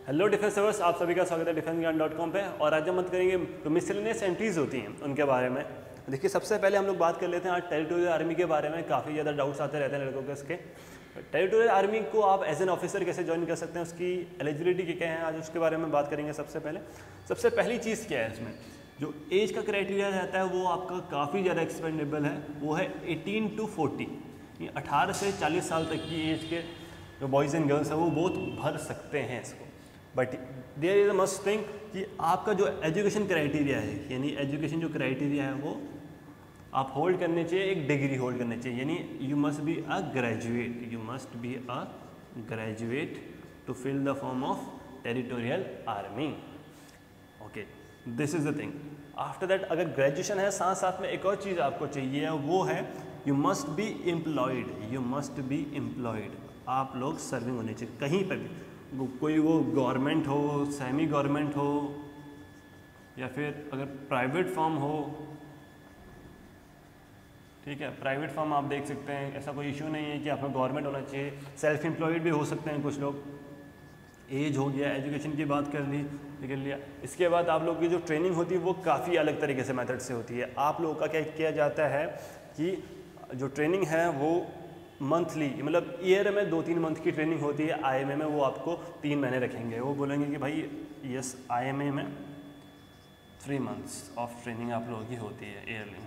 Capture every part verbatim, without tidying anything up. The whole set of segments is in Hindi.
हेलो डिफेंस लवर्स, आप सभी का स्वागत है डिफेंस ज्ञान डॉट कॉम पे। और आज हम बात करेंगे जो मिसलेनियस एंट्रीज होती हैं उनके बारे में। देखिए, सबसे पहले हम लोग बात कर लेते हैं आज टेरिटोरियल आर्मी के बारे में। काफ़ी ज़्यादा डाउट्स आते रहते हैं लड़कों के इसके। टेरिटोरियल आर्मी को आप एज एन ऑफिसर कैसे ज्वाइन कर सकते हैं, उसकी एलिजिबिलिटी क्या है, आज उसके बारे में बात करेंगे। सबसे पहले सबसे पहली चीज़ क्या है, इसमें जो एज का क्राइटेरिया रहता है वो आपका काफ़ी ज़्यादा एक्सपेंडेबल है। वो है एटीन टू फोर्टी, अठारह से चालीस साल तक की एज के जो बॉयज़ एंड गर्ल्स हैं वो बहुत भर सकते हैं इसको। But there is a must thing कि आपका जो एजुकेशन क्राइटेरिया है, यानी एजुकेशन जो क्राइटेरिया है वो आप होल्ड करने चाहिए, एक डिग्री होल्ड करने चाहिए, यानी you must be a graduate, you must be a graduate to fill the form of territorial army. Okay, this is the thing. After that अगर ग्रेजुएशन है, साथ साथ में एक और चीज़ आपको चाहिए, वो है you must be employed, you must be employed. आप लोग सर्विंग होने चाहिए कहीं पर भी, कोई वो गवर्नमेंट हो, सेमी गवर्नमेंट हो, या फिर अगर प्राइवेट फर्म हो, ठीक है, प्राइवेट फर्म आप देख सकते हैं, ऐसा कोई इशू नहीं है कि आपका गवर्नमेंट होना चाहिए। सेल्फ एम्प्लॉयड भी हो सकते हैं कुछ लोग। एज हो गया, एजुकेशन की बात कर ली, निकल लिया। इसके बाद आप लोग की जो ट्रेनिंग होती है वो काफ़ी अलग तरीके से मेथड से होती है। आप लोगों का क्या किया जाता है कि जो ट्रेनिंग है वो मंथली, मतलब ईयर में दो तीन मंथ की ट्रेनिंग होती है। आईएमए में वो आपको तीन महीने रखेंगे, वो बोलेंगे कि भाई यस आईएमए में थ्री मंथ्स ऑफ ट्रेनिंग आप लोगों की होती है ईयरली।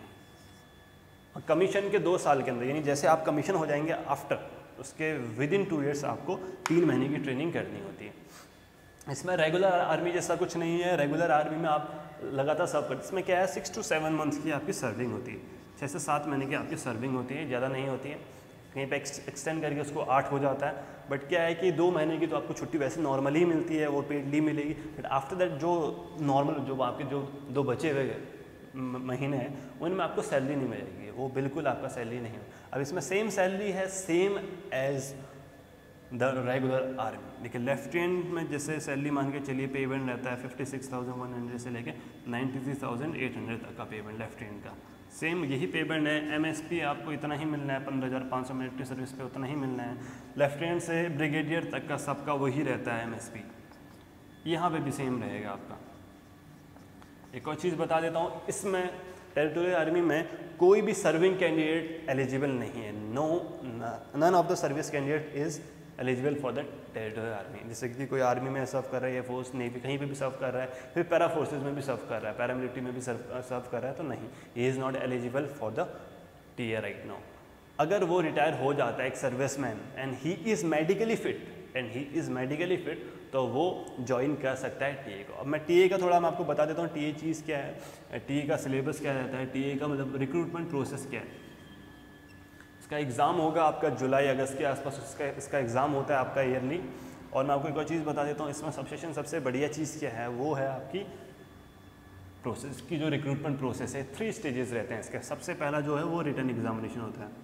कमीशन के दो साल के अंदर, यानी जैसे आप कमीशन हो जाएंगे आफ्टर, उसके विद इन टू ईयर्स आपको तीन महीने की ट्रेनिंग करनी होती है। इसमें रेगुलर आर्मी जैसा कुछ नहीं है। रेगुलर आर्मी में आप लगातार सर्व करते, इसमें क्या है सिक्स टू सेवन मंथ की आपकी सर्विंग होती है, छः से सात महीने की आपकी सर्विंग होती है, ज़्यादा नहीं होती है। कहीं पे एक्सटेंड करके उसको आठ हो जाता है। बट क्या है कि दो महीने की तो आपको छुट्टी वैसे नॉर्मली मिलती है, वो पेड लीव मिलेगी। बट आफ्टर दैट जो नॉर्मल जो आपके जो दो बचे हुए महीने हैं उनमें आपको सैलरी नहीं मिलेगी, वो बिल्कुल आपका सैलरी नहीं है। अब इसमें सेम सैलरी है, same as the regular army. देखिए लेफ्टिनेंट में जैसे सैलरी मान के चलिए पेमेंट रहता है fifty six thousand one hundred से लेके ninety three thousand eight hundred तक का पेमेंट लेफ्टिनेंट का। सेम यही पेमेंट है। एमएसपी आपको इतना ही मिलना है, पंद्रह हज़ार पाँच सौ मिलिट्री सर्विस पे उतना ही मिलना है। लेफ्टिनेंट से ब्रिगेडियर तक का सबका वही रहता है एमएसपी, यहाँ पे भी सेम रहेगा आपका। एक और चीज़ बता देता हूँ, इसमें टेरिटोरियल आर्मी में कोई भी सर्विंग कैंडिडेट एलिजिबल नहीं है। No, none of the service candidate is eligible for the territorial army. जैसे कि कोई आर्मी में सर्व कर रहा है, या फोर्स नेवी कहीं पे भी सर्व कर रहा है, फिर पैरा फोर्सेज में भी सर्व कर रहा है, पैरामिलिट्री में भी सर्व सर्व कर रहा है, तो नहीं, he is not eligible for the TA right now. अगर वो रिटायर हो जाता है एक serviceman and he is medically fit and he is medically fit तो वो ज्वाइन कर सकता है टीए को। अब मैं टीए का थोड़ा मैं आपको बता देता हूँ, टीए चीज़ क्या है, टीए का सिलेबस क्या रहता है, टीए का मतलब रिक्रूटमेंट प्रोसेस क्या है। इसका एग्ज़ाम होगा आपका जुलाई अगस्त के आसपास, इसका इसका एग्ज़ाम होता है आपका ईयरली। और मैं आपको एक और चीज़ बता देता हूँ, इसमें सबसेशन सबसे बढ़िया चीज़ क्या है, वो है आपकी प्रोसेस की जो रिक्रूटमेंट प्रोसेस है। थ्री स्टेजेस रहते हैं इसके। सबसे पहला जो है वो रिटन एग्जामिनेशन होता है,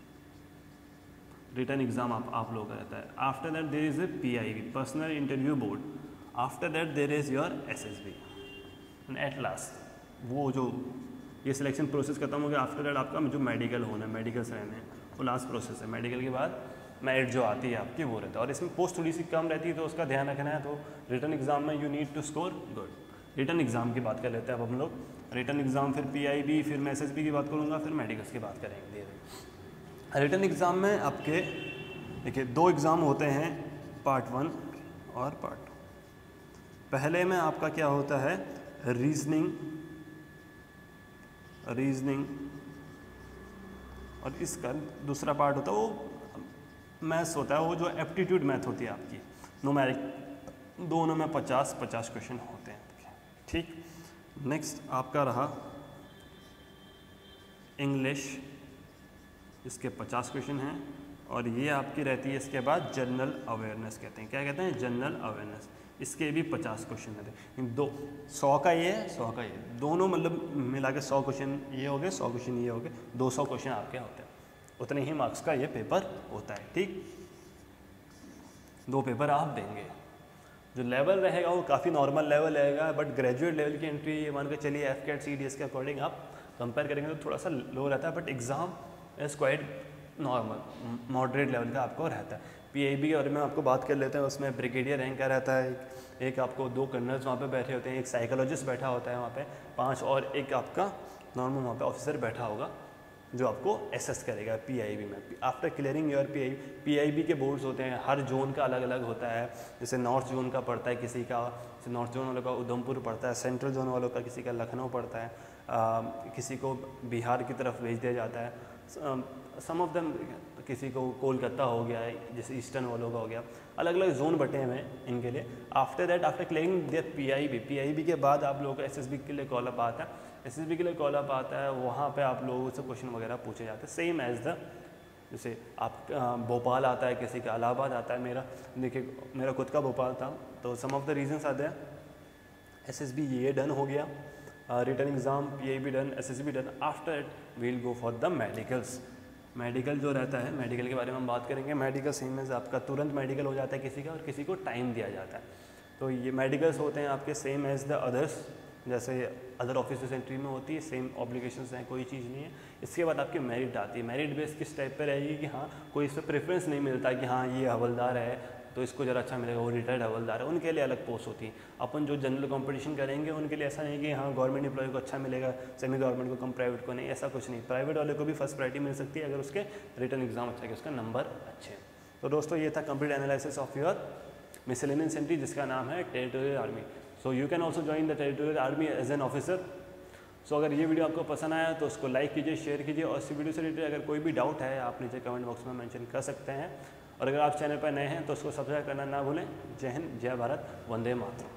रिटन एग्जाम आप आप लोगों का रहता है। After that there is a P I B, personal interview board. After that there is your S S B and at last वो जो ये सिलेक्शन प्रोसेस खत्म हो गया, आफ्टर दैट आपका जो मेडिकल होना है, मेडिकल से रहने वो लास्ट प्रोसेस है। मेडिकल के बाद मेरिट जो आती है आपकी वो रहता है। और इसमें पोस्ट थोड़ी सी कम रहती है तो उसका ध्यान रखना है। तो रिटन एग्जाम में you need to score good. Written exam की बात कर लेते हैं अब हम लोग। रिटन एग्जाम, फिर पी आई बी, फिर मैं एस एस बी की बात करूँगा, फिर मेडिकल्स की बात करेंगे। रिटन एग्ज़ाम में आपके देखिए दो एग्ज़ाम होते हैं, पार्ट वन और पार्ट टू। पहले में आपका क्या होता है, रीजनिंग रीजनिंग और इसका दूसरा पार्ट होता है वो मैथ्स होता है, वो जो एप्टीट्यूड मैथ होती है आपकी, न्यूमेरिक। दोनों में पचास पचास क्वेश्चन होते हैं, ठीक। नेक्स्ट आपका रहा इंग्लिश, इसके पचास क्वेश्चन हैं। और ये आपकी रहती है इसके बाद जनरल अवेयरनेस कहते हैं। क्या कहते हैं, जनरल अवेयरनेस। इसके भी पचास क्वेश्चन रहते हैं। दो सौ का ये है, सौ का ये, दोनों मतलब मिला के सौ क्वेश्चन ये हो गए, सौ क्वेश्चन ये हो गए, दो सौ क्वेश्चन आपके होते हैं। उतने ही मार्क्स का ये पेपर होता है, ठीक। दो पेपर आप देंगे। जो लेवल रहेगा वो काफ़ी नॉर्मल लेवल रहेगा, बट ग्रेजुएट लेवल की एंट्री ये मान के चलिए F CAT C D S के अकॉर्डिंग आप कंपेयर करेंगे तो थोड़ा सा लो रहता है, but exam is quite normal, moderate level का आपको रहता है। पीआईबी के बारे में आपको बात कर लेते हैं। उसमें ब्रिगेडियर रैंक का रहता है, एक, एक आपको दो कर्नल्स वहाँ पे बैठे होते हैं, एक साइकोलॉजिस्ट बैठा होता है वहाँ पे पांच, और एक आपका नॉर्मल वहाँ पे ऑफिसर बैठा होगा जो आपको असेस करेगा पीआईबी में। After clearing your PI PIB के बोर्ड्स होते हैं, हर जोन का अलग अलग होता है। जैसे नॉर्थ जोन का पड़ता है किसी का, जैसे नॉर्थ जोन वालों का उधमपुर पड़ता है, सेंट्रल जोन वालों का किसी का लखनऊ पड़ता है, आ, किसी को बिहार की तरफ भेज दिया जाता है, सम ऑफ देम किसी को कोलकाता हो गया है, जैसे ईस्टर्न वालों का हो गया, अलग अलग जोन बटे हुए हैं इनके लिए। After that after clearing their PIB PIB के बाद आप लोगों को एसएसबी के लिए कॉल अप आता है। एसएसबी के लिए कॉल अप आता है, वहाँ पे आप लोगों से क्वेश्चन वगैरह पूछे जाते हैं, सेम एज द जैसे आप भोपाल आता है, किसी का इलाहाबाद आता है। मेरा देखिए मेरा खुद का भोपाल था, तो सम ऑफ द रीजंस आते हैं। एसएसबी ये डन हो गया, return exam, PIB done, SSB done. After it will go for the medicals. Medical जो रहता है, मेडिकल के बारे में हम बात करेंगे। मेडिकल सेम एज आपका तुरंत मेडिकल हो जाता है किसी का, और किसी को टाइम दिया जाता है। तो ये मेडिकल्स होते हैं आपके सेम एज द अदर्स, जैसे अदर ऑफिसर्स एंट्री में होती है, सेम ऑब्लिगेशंस हैं, कोई चीज़ नहीं है। इसके बाद आपकी मेरिट आती है। मेरिट बेस किस टाइप पे रहेगी कि हाँ कोई इस पर प्रेफरेंस नहीं मिलता कि हाँ ये हवलदार है तो इसको ज़रा अच्छा मिलेगा, वो रिटायर्ड हवलदार है, उनके लिए अलग पोस्ट होती है। अपन जो जनरल कंपटीशन करेंगे उनके लिए ऐसा नहीं कि हाँ गवर्नमेंट एम्प्लॉय को अच्छा मिलेगा, सेमी गवर्नमेंट को कम, प्राइवेट को नहीं, ऐसा कुछ नहीं। प्राइवेट वाले को भी फर्स्ट प्रायोरिटी मिल सकती है अगर उसके रिटर्न एग्जाम अच्छा है, उसका नंबर अच्छे हैं। तो दोस्तों ये था complete analysis of your miscellaneous entry जिसका नाम है territorial army. So you can also join the territorial army as an officer. So अगर ये वीडियो आपको पसंद आया तो उसको लाइक कीजिए, शेयर कीजिए, और इस वीडियो से रिलेटेड अगर कोई भी डाउट है आप नीचे कमेंट बॉक्स में मेंशन कर सकते हैं। और अगर आप चैनल पर नए हैं तो उसको सब्सक्राइब करना ना भूलें। जय हिंद, जय भारत, वंदे मातरम।